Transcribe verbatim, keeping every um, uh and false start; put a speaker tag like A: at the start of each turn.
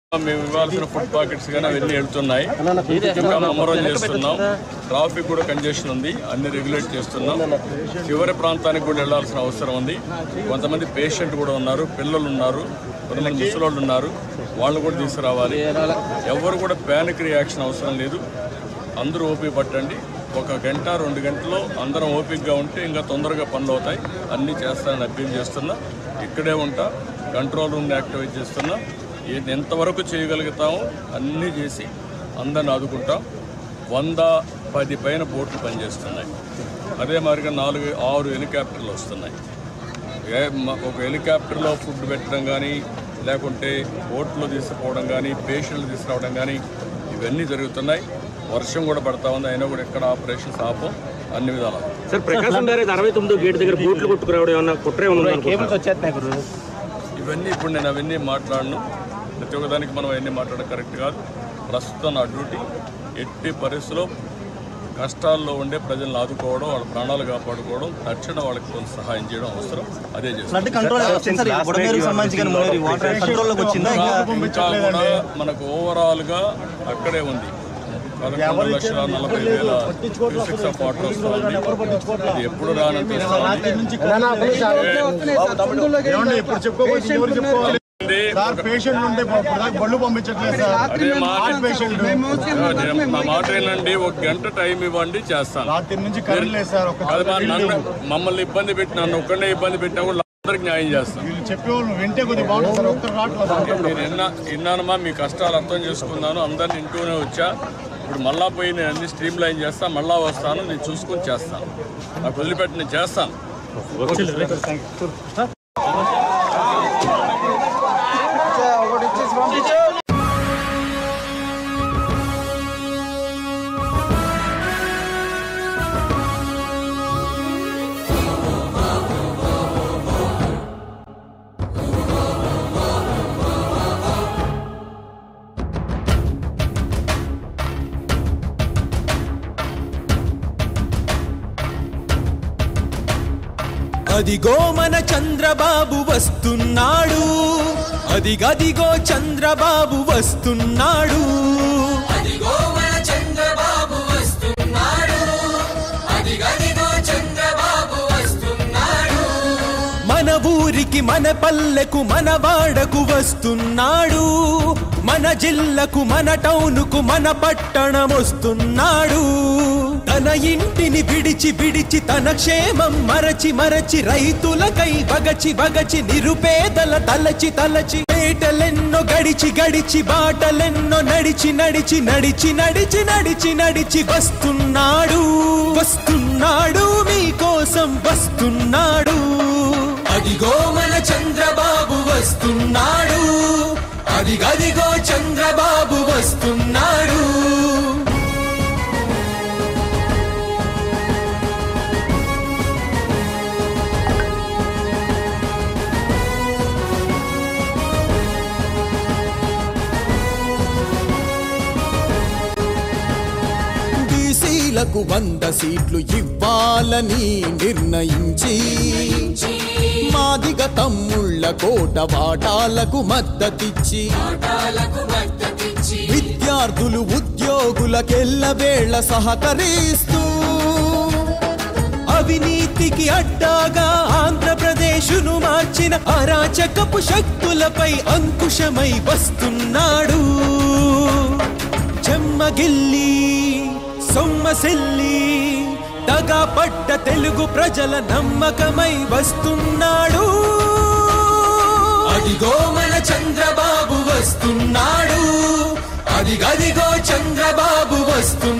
A: మేము ఇవ్వాల్సిన food pockets కానీ అవన్నీ వెళ్తున్నాయి. అమరం చేస్తున్నాం. ట్రాఫిక్ కూడా కంజెషన్ ఉంది, అన్ని రెగ్యులేట్ చేస్తున్నాం. చివరి ప్రాంతానికి కూడా వెళ్లాల్సిన అవసరం ఉంది. కొంతమంది పేషెంట్ కూడా ఉన్నారు, పిల్లలు ఉన్నారు, కొంతమంది ముసలోళ్ళు ఉన్నారు, వాళ్ళు కూడా తీసుకురావాలి. ఎవరు కూడా ప్యానిక్ రియాక్షన్ అవసరం లేదు. అందరూ ఓపిక పట్టండి. ఒక గంట రెండు గంటల్లో అందరం ఓపికగా ఉంటే ఇంకా తొందరగా పనులు అవుతాయి. అన్నీ చేస్తానని అప్పీల్ చేస్తున్నా. ఇక్కడే ఉంటా, కంట్రోల్ రూమ్ని యాక్టివేట్ చేస్తున్నా. ఎంతవరకు చేయగలుగుతామో అన్నీ చేసి అందరిని ఆదుకుంటాం. వంద పది పైన బోట్లు పనిచేస్తున్నాయి. అదే మాదిరిగా నాలుగు ఆరు హెలికాప్టర్లు వస్తున్నాయి. ఒక హెలికాప్టర్లో ఫుడ్ పెట్టడం కానీ, లేకుంటే బోట్లో తీసుకుపోవడం కానీ, పేషెంట్లు తీసుకురావడం కానీ ఇవన్నీ జరుగుతున్నాయి. వర్షం కూడా పడతా ఉంది, అయినా కూడా ఎక్కడ ఆపరేషన్స్ ఆపం అన్ని విధాలు.
B: సార్, ప్రకాశం బ్యారేజ్ అరవై తొమ్మిదో గేట్ దగ్గర బోట్లు కొట్టుకురావడం ఏమన్నా కుట్రే ఉందా?
A: ఇవన్నీ ఇప్పుడు నేను అవన్నీ మాట్లాడను. ప్రతి ఒక్కదానికి మనం అవన్నీ మాట్లాడడం కరెక్ట్ కాదు. ప్రస్తుతం నా డ్యూటీ ఎట్టి పరిస్థితుల్లో కష్టాల్లో ఉండే ప్రజలను ఆదుకోవడం, వాళ్ళ ప్రాణాలు కాపాడుకోవడం, తక్షణ వాళ్ళకి కొంత సహాయం చేయడం అవసరం. అదే చేస్తాం. ఇంకా కూడా మనకు ఓవరాల్గా అక్కడే ఉంది. పదకొండు లక్షల నలభై వేల క్యూసెక్స్ ఆఫ్ వాటర్ వస్తుంది. అది ఎప్పుడు రానంత నా మాట ఏంటండి, ఒక గంట టైం ఇవ్వండి, చేస్తాను. మమ్మల్ని ఇబ్బంది పెట్టి నన్ను ఒక్కడే ఇబ్బంది పెట్టినా కూడా అందరికి న్యాయం చేస్తాను. నేను విన్నానమ్మా, మీ కష్టాలు అర్థం చేసుకున్నాను. అందరిని ఇంటూనే వచ్చా. ఇప్పుడు మళ్ళా పోయి నేను అన్ని స్ట్రీమ్ లైన్ చేస్తాను. మళ్ళా వస్తాను, నేను చూసుకొని చేస్తాను. నాకు వదిలిపెట్టి నేను చేస్తాను.
C: అదిగో మన చంద్రబాబు వస్తున్నాడు, అదిగదిగో చంద్రబాబు వస్తున్నాడు, అదిగో మన చంద్రబాబు వస్తున్నాడు, అదిగదిగో చంద్రబాబు వస్తున్నాడు. మన ఊరికి, మన పల్లెకు, మన వాడకు వస్తున్నాడు, మన జిల్లాకు, మన టౌనుకు, మన పట్టణం వస్తున్నాడు. తన ఇంటిని విడిచి విడిచి తన క్షేమం మరచి మరచి రైతులకై వగచి వగచి నిరుపేదల తలచి తలచి పేటలెన్నో గడిచి గడిచి బాటలెన్నో నడిచి నడిచి నడిచి నడిచి నడిచి నడిచి వస్తున్నాడు వస్తున్నాడు మీకోసం వస్తున్నాడు. అదిగో మన చంద్రబాబు వస్తున్నాడు, అదిగదిగో చంద్రబాబు వస్తున్నాడు. బీసీలకు వంద సీట్లు ఇవ్వాలని నిర్ణయించి మాదిగ తమ్ముళ్ళ కోట వాటాలకు మద్దతిచ్చి విద్యార్థులు ఉద్యోగులకెల్లవేళ సహకరిస్తూ అవినీతికి అడ్డాగా ఆంధ్రప్రదేశును మార్చిన అరాచకపు శక్తులపై అంకుశమై వస్తున్నాడు. చెమ్మగిల్లి సొమ్మసిల్లి దగా పడ్డ తెలుగు ప్రజల నమ్మకమై వస్తున్నాడు. అదిగో మన చంద్రబాబు వస్తున్నాడు, అదిగదిగో చంద్రబాబు వస్తున్నాడు.